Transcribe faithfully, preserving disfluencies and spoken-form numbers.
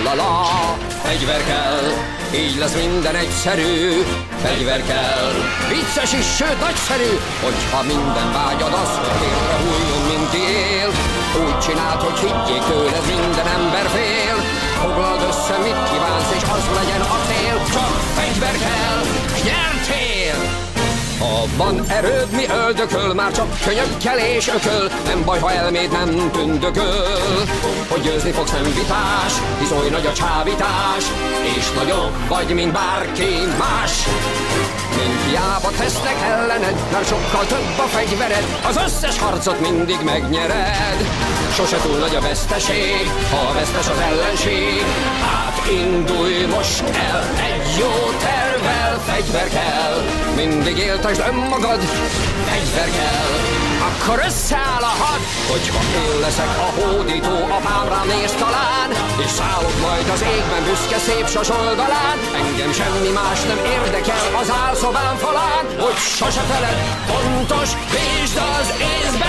la-la-la. Fegyver kell, így lesz minden egyszerű. Fegyver kell, vicces is, sőt nagyszerű. Hogyha minden vágyad az, hogy térre hújjon, mint él. Úgy csináld, hogy higgyék tőled, minden ember fél. Foglald össze, mit kívánsz, és az legyen a cél. Csak fegyver kell, s nyertél! Ha van erőd, mi öldököl, már csak könyökkel és ököl. Nem baj, ha elméd nem tündököl. Hogy győzni fogsz, nem vitás, hisz oly nagy a csábítás, és nagyobb vagy, mint bárki más. Mint hiába tesznek ellened, már sokkal több a fegyvered. Az összes harcot mindig megnyered. Sose túl nagy a veszteség, ha vesztes az ellenség. Hát indulj most el egy jó tervvel. Fegyver kell, mindig éltesd önmagad. Fegyver kell, akkor összeáll a had. Hogyha én leszek a hódító, apám rám néz talán, és szállok majd az égben büszke szép sas oldalán. Engem semmi más nem érdekel az álszobám falán. Hogy sose feled, fontos, vésd az észbe.